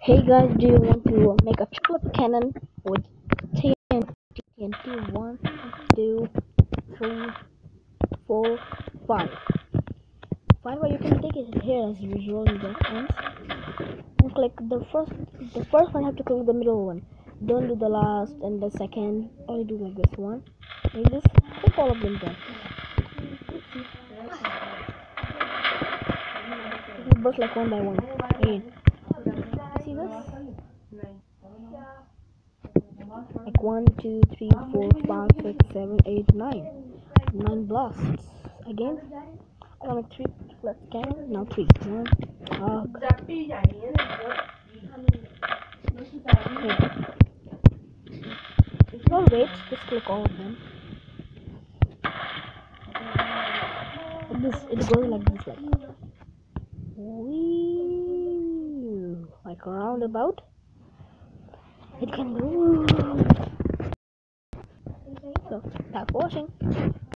Hey guys, do you want to make a triplet cannon with TNT? 1, 2, 3, 4, 5. 5, or you can take it here as usual in the ends. And click the first one. You have to click the middle one. Don't do the last and the second. Only do like this one. Like this. Click all of them then. You can burst like one by one. Again. See this? Like 1, 2, 3, 4, 5, 6, 7, 8, 9. 9 blasts. Again. I want 3 let's cannon. Now 3. 1. Don't wait, just click all of them. Like this, it goes like this, like roundabout. It can go. So, thanks for watching.